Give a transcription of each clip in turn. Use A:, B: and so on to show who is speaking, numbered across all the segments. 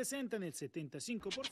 A: Presentan el 75%.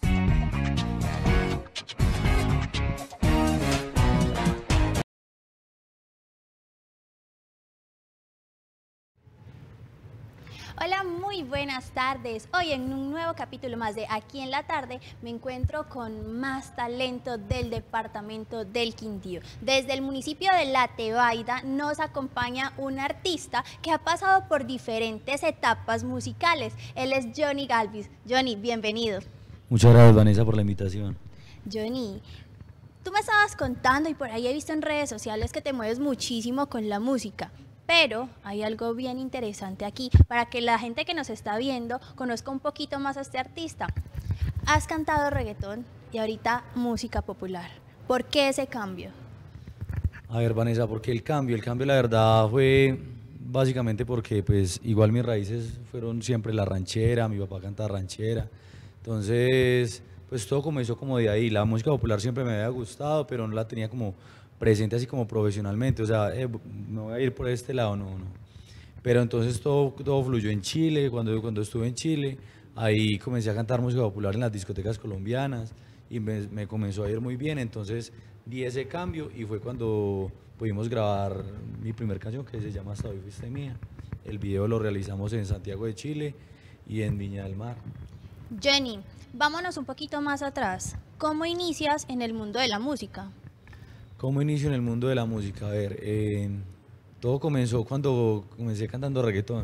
B: Hola, muy buenas tardes. Hoy en un nuevo capítulo más de Aquí en la Tarde me encuentro con más talento del departamento del Quindío. Desde el municipio de La Tebaida nos acompaña un artista que ha pasado por diferentes etapas musicales. Él es Johnny Galvis. Johnny, bienvenido.
C: Muchas gracias, Vanessa, por la invitación.
B: Johnny, tú me estabas contando y por ahí he visto en redes sociales que te mueves muchísimo con la música. Pero hay algo bien interesante aquí para que la gente que nos está viendo conozca un poquito más a este artista. Has cantado reggaetón y ahorita música popular. ¿Por qué ese cambio?
C: A ver, Vanessa, porque el cambio la verdad fue básicamente porque pues igual mis raíces fueron siempre la ranchera, mi papá canta ranchera, entonces pues todo comenzó como de ahí. La música popular siempre me había gustado, pero no la tenía como presente así como profesionalmente, o sea, me voy a ir por este lado, no. Pero entonces todo fluyó en Chile. Cuando estuve en Chile, ahí comencé a cantar música popular en las discotecas colombianas y me comenzó a ir muy bien. Entonces di ese cambio y fue cuando pudimos grabar mi primer canción, que se llama Hasta hoy fuiste mía. El video lo realizamos en Santiago de Chile y en Viña del Mar.
B: Jenny, vámonos un poquito más atrás. ¿Cómo inicias en el mundo de la música?
C: ¿Cómo inicio en el mundo de la música? A ver, todo comenzó cuando comencé cantando reggaetón.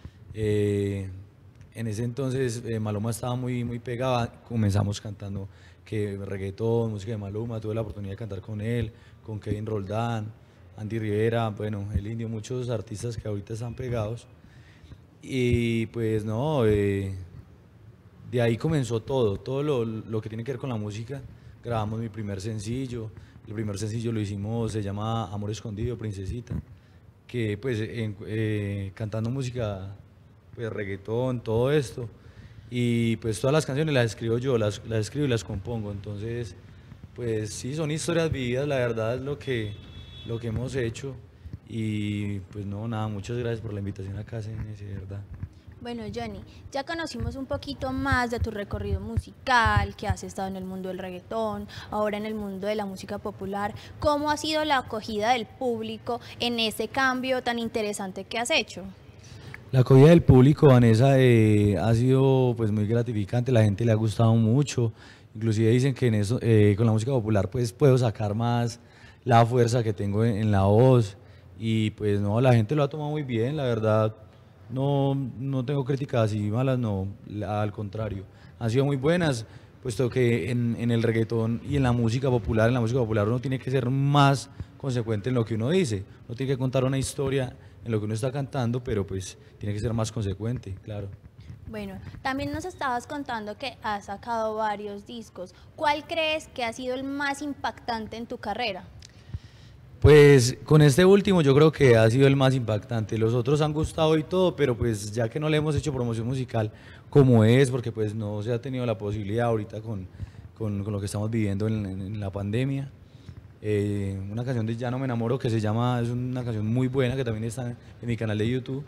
C: En ese entonces Maluma estaba muy pegada, comenzamos cantando que reggaetón, música de Maluma, tuve la oportunidad de cantar con él, con Kevin Roldán, Andy Rivera, bueno, el Indio, muchos artistas que ahorita están pegados. Y pues no, de ahí comenzó todo lo que tiene que ver con la música. Grabamos mi primer sencillo, el primer sencillo lo hicimos, se llama Amor Escondido, Princesita, que pues cantando música, pues reggaetón, todo esto, y pues todas las canciones las escribo yo, las escribo y las compongo, entonces pues sí, son historias vividas, la verdad es lo que hemos hecho, y pues no, nada, muchas gracias por la invitación acá, CNS, de verdad.
B: Bueno, Johnny, ya conocimos un poquito más de tu recorrido musical, que has estado en el mundo del reggaetón, ahora en el mundo de la música popular. ¿Cómo ha sido la acogida del público en ese cambio tan interesante que has hecho?
C: La acogida del público, Vanessa, ha sido pues muy gratificante, la gente le ha gustado mucho, inclusive dicen que en eso, con la música popular pues puedo sacar más la fuerza que tengo en la voz, y pues no, la gente lo ha tomado muy bien, la verdad. No tengo críticas así malas, no, al contrario, han sido muy buenas, puesto que en el reggaetón y en la música popular uno tiene que ser más consecuente en lo que uno dice, uno tiene que contar una historia en lo que uno está cantando, pero pues tiene que ser más consecuente, claro.
B: Bueno, también nos estabas contando que has sacado varios discos. ¿Cuál crees que ha sido el más impactante en tu carrera?
C: Pues con este último yo creo que ha sido el más impactante. Los otros han gustado y todo, pero pues ya que no le hemos hecho promoción musical como es, porque pues no se ha tenido la posibilidad ahorita con lo que estamos viviendo en la pandemia. Una canción de Ya no me enamoro que se llama, es una canción muy buena que también está en mi canal de YouTube.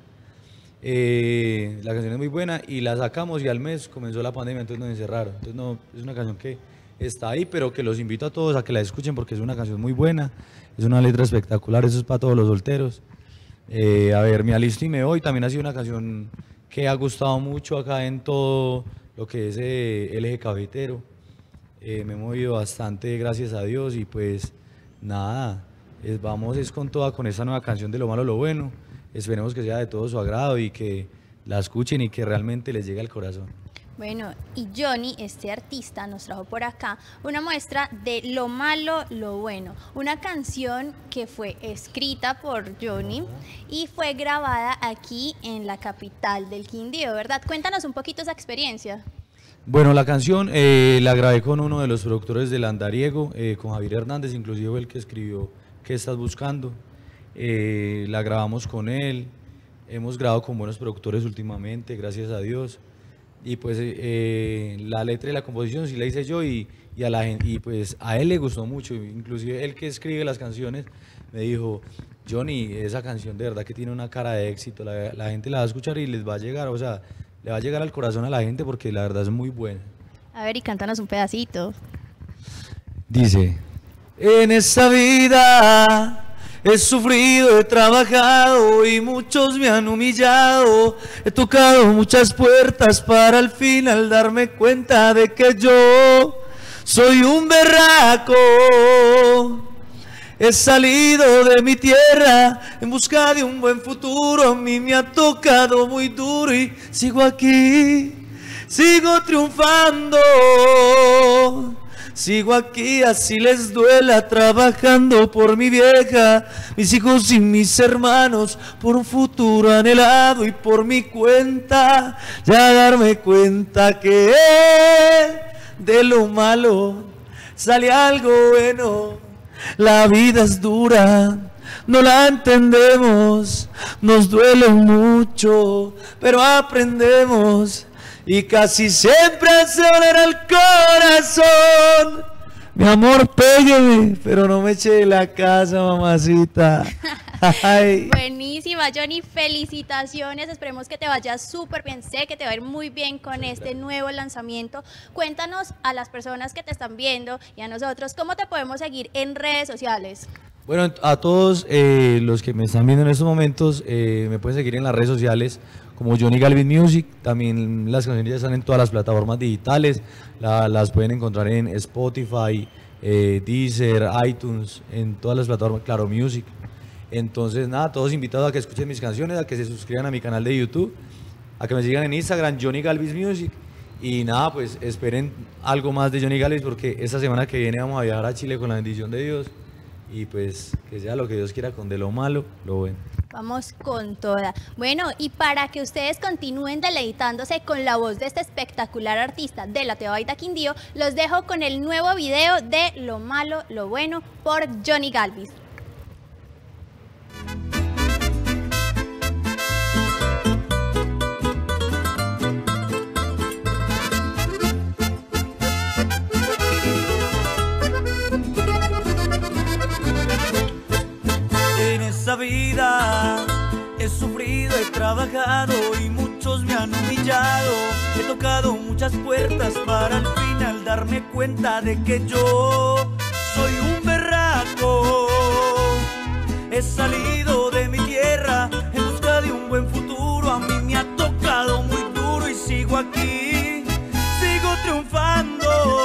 C: La canción es muy buena y la sacamos y al mes comenzó la pandemia, entonces nos encerraron. Entonces no, es una canción que está ahí, pero que los invito a todos a que la escuchen porque es una canción muy buena, es una letra espectacular, eso es para todos los solteros. A ver, Me alisto y me voy también ha sido una canción que ha gustado mucho acá en todo lo que es el eje cafetero. Me he movido bastante, gracias a Dios, y pues nada, vamos es con toda con esta nueva canción de Lo malo, lo bueno. Esperemos que sea de todo su agrado y que la escuchen y que realmente les llegue al corazón.
B: Bueno, y Johnny, este artista, nos trajo por acá una muestra de Lo malo, lo bueno, una canción que fue escrita por Johnny y fue grabada aquí en la capital del Quindío, ¿verdad? Cuéntanos un poquito esa experiencia.
C: Bueno, la canción la grabé con uno de los productores del Andariego, con Javier Hernández, inclusive fue el que escribió ¿Qué estás buscando? La grabamos con él, hemos grabado con buenos productores últimamente, gracias a Dios. Y pues la letra y la composición sí la hice yo, y pues a él le gustó mucho, inclusive él que escribe las canciones me dijo: Johnny, esa canción de verdad que tiene una cara de éxito, la gente la va a escuchar y les va a llegar, o sea, le va a llegar al corazón a la gente porque la verdad es muy buena.
B: A ver, y cántanos un pedacito.
C: Dice, en esta vida he sufrido, he trabajado y muchos me han humillado. He tocado muchas puertas para al final darme cuenta de que yo soy un berraco. He salido de mi tierra en busca de un buen futuro. A mí me ha tocado muy duro y sigo aquí, sigo triunfando. Sigo aquí así les duela, trabajando por mi vieja, mis hijos y mis hermanos, por un futuro anhelado y por mi cuenta, ya darme cuenta que de lo malo sale algo bueno. La vida es dura, no la entendemos, nos duele mucho, pero aprendemos. Y casi siempre se doler el corazón. Mi amor, pégueme, pero no me eche de la casa, mamacita. Ay.
B: Buenísima, Johnny, felicitaciones, esperemos que te vaya súper bien, sé que te va a ir muy bien con este nuevo lanzamiento. Cuéntanos a las personas que te están viendo y a nosotros, ¿cómo te podemos seguir en redes sociales?
C: Bueno, a todos los que me están viendo en estos momentos, me pueden seguir en las redes sociales como Johnny Galvis Music. También las canciones ya están en todas las plataformas digitales, las pueden encontrar en Spotify, Deezer, iTunes, en todas las plataformas, Claro Music. Entonces nada, todos invitados a que escuchen mis canciones, a que se suscriban a mi canal de YouTube, a que me sigan en Instagram, Johnny Galvis Music. Y nada, pues esperen algo más de Johnny Galvis porque esta semana que viene vamos a viajar a Chile con la bendición de Dios. Y pues que sea lo que Dios quiera, con de lo malo, lo bueno.
B: Vamos con toda. Bueno, y para que ustedes continúen deleitándose con la voz de este espectacular artista de la Tebaida Quindío, los dejo con el nuevo video de Lo Malo, Lo Bueno por Johnny Galvis.
D: En esa vida he sufrido, he trabajado y muchos me han humillado. He tocado muchas puertas para al final darme cuenta de que yo soy un berraco. He salido de mi tierra en busca de un buen futuro. A mí me ha tocado muy duro y sigo aquí, sigo triunfando.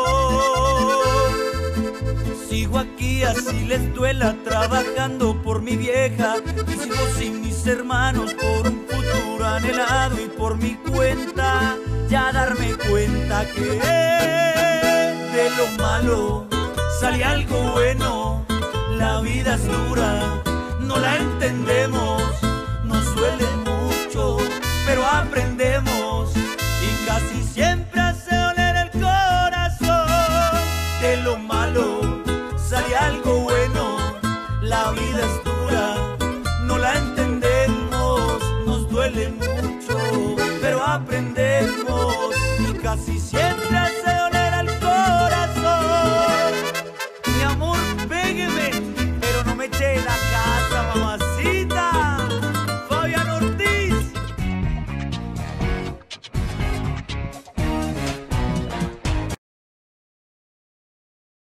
D: Sigo aquí así les duela, trabajando por mi vieja, mis hijos y mis hermanos, por un futuro anhelado y por mi cuenta, ya darme cuenta que de lo malo sale algo bueno. La vida es dura, no la entendemos, nos duele mucho, pero aprendemos y casi